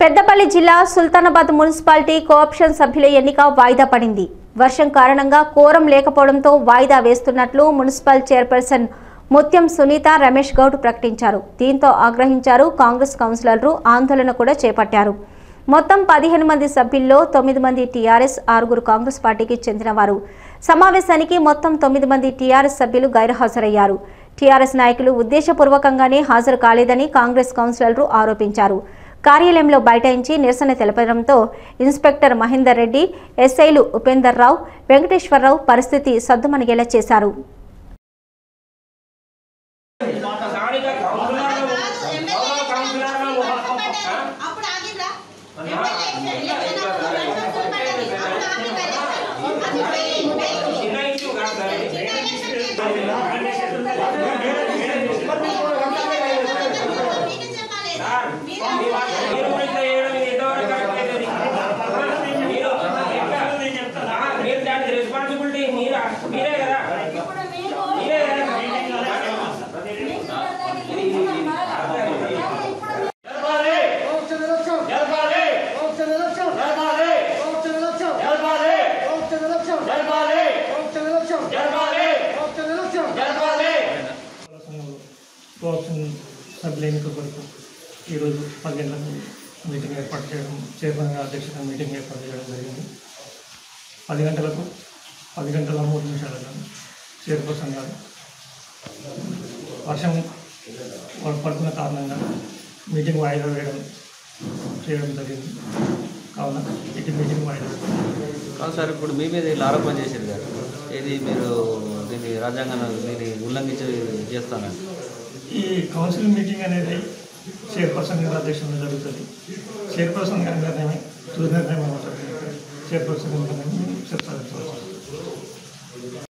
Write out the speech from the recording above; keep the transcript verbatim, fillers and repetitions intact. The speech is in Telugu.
పెద్దపల్లి జిల్లా సుల్తానాబాద్ మున్సిపాలిటీ కోఆప్షన్ సభ్యుల ఎన్నిక వాయిదా పడింది. వర్షం కారణంగా కోరం లేకపోవడంతో వాయిదా వేస్తున్నట్లు మున్సిపల్ చైర్పర్సన్ ముత్యం సునీత రమేష్ గౌడ్ ప్రకటించారు. దీంతో ఆగ్రహించారు కాంగ్రెస్ కౌన్సిలర్లు. ఆందోళన కూడా చేపట్టారు. మొత్తం పదిహేను మంది సభ్యుల్లో తొమ్మిది మంది టీఆర్ఎస్, ఆరుగురు కాంగ్రెస్ పార్టీకి చెందినవారు. సమావేశానికి మొత్తం తొమ్మిది మంది టీఆర్ఎస్ సభ్యులు గైర్హాజరయ్యారు. టీఆర్ఎస్ నాయకులు ఉద్దేశపూర్వకంగానే హాజరు కాలేదని కాంగ్రెస్ కౌన్సిలర్లు ఆరోపించారు. కార్యాలయంలో బైఠాయించి నిరసన తెలపడంతో ఇన్స్పెక్టర్ మహేందర్ రెడ్డి, ఎస్ఐలు ఉపేందర్ రావు, వెంకటేశ్వరరావు పరిస్థితి సద్దుమణిగేలా చేశారు. కోఆప్షన్ సభ్యుల ఎన్నిక కొరకు ఈరోజు పది గంటలకు మీటింగ్ ఏర్పాటు చేయడం, చైర్మన్ గారి అధ్యక్షతన మీటింగ్ ఏర్పాటు చేయడం జరిగింది. పది గంటలకు పది గంటల మూడు నిమిషాలకు చైర్పర్సన్ గారు వర్షం పడుతున్న కారణంగా మీటింగ్ వాయిదా వేయడం చేయడం జరిగింది. కావున ఇటు మీటింగ్ వాయిదా కాదు సార్. ఇప్పుడు మీ మీద ఇలా ఆరోపణ చేశారు కదా, ఇది మీరు దీన్ని రాజ్యాంగాన్ని దీన్ని ఉల్లంఘించి చేస్తానండి. ఈ కౌన్సిల్ మీటింగ్ అనేది చైర్పర్సన్ గారి అధ్యక్షంలో జరుగుతుంది. చైర్పర్సన్ గారి నిర్ణయమే తుది నిర్ణయం అవుతుంది. చైర్పర్సన్ నిర్ణయం చెప్తారు.